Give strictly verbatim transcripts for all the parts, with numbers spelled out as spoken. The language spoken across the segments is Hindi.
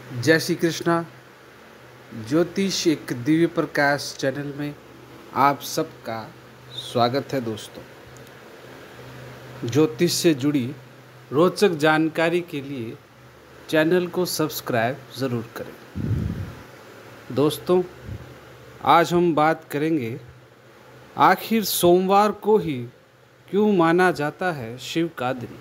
जय श्री कृष्णा। ज्योतिष एक दिव्य प्रकाश चैनल में आप सबका स्वागत है। दोस्तों, ज्योतिष से जुड़ी रोचक जानकारी के लिए चैनल को सब्सक्राइब ज़रूर करें। दोस्तों, आज हम बात करेंगे आखिर सोमवार को ही क्यों माना जाता है शिव का दिन।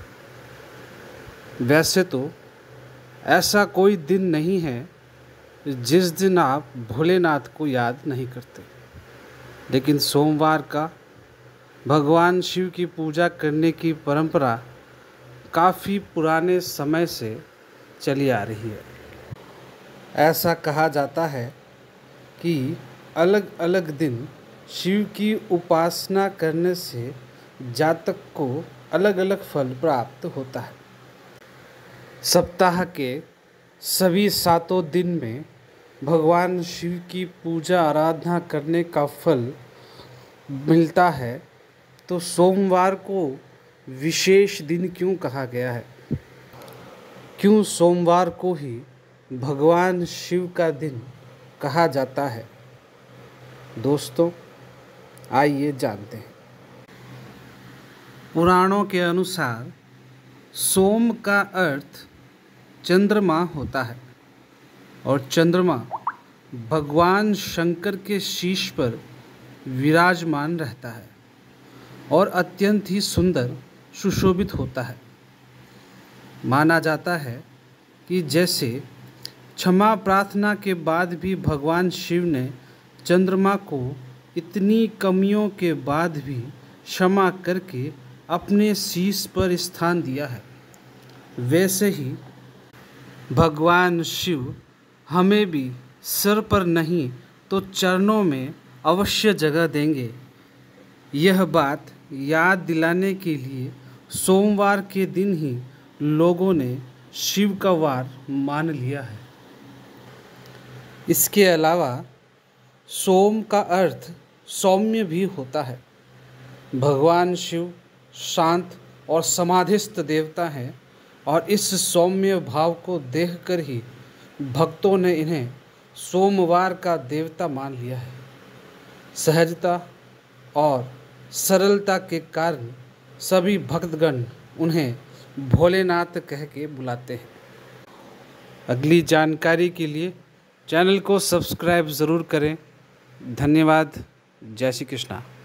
वैसे तो ऐसा कोई दिन नहीं है जिस दिन आप भोलेनाथ को याद नहीं करते, लेकिन सोमवार का भगवान शिव की पूजा करने की परंपरा काफ़ी पुराने समय से चली आ रही है। ऐसा कहा जाता है कि अलग अलग दिन शिव की उपासना करने से जातक को अलग अलग फल प्राप्त होता है। सप्ताह के सभी सातों दिन में भगवान शिव की पूजा आराधना करने का फल मिलता है, तो सोमवार को विशेष दिन क्यों कहा गया है? क्यों सोमवार को ही भगवान शिव का दिन कहा जाता है? दोस्तों, आइए जानते हैं। पुराणों के अनुसार सोम का अर्थ चंद्रमा होता है और चंद्रमा भगवान शंकर के शीश पर विराजमान रहता है और अत्यंत ही सुंदर सुशोभित होता है। माना जाता है कि जैसे क्षमा प्रार्थना के बाद भी भगवान शिव ने चंद्रमा को इतनी कमियों के बाद भी क्षमा करके अपने शीश पर स्थान दिया है, वैसे ही भगवान शिव हमें भी सिर पर नहीं तो चरणों में अवश्य जगह देंगे। यह बात याद दिलाने के लिए सोमवार के दिन ही लोगों ने शिव का वार मान लिया है। इसके अलावा सोम का अर्थ सौम्य भी होता है। भगवान शिव शांत और समाधिस्थ देवता हैं और इस सौम्य भाव को देखकर ही भक्तों ने इन्हें सोमवार का देवता मान लिया है। सहजता और सरलता के कारण सभी भक्तगण उन्हें भोलेनाथ कह के बुलाते हैं। अगली जानकारी के लिए चैनल को सब्सक्राइब ज़रूर करें। धन्यवाद। जय श्री कृष्णा।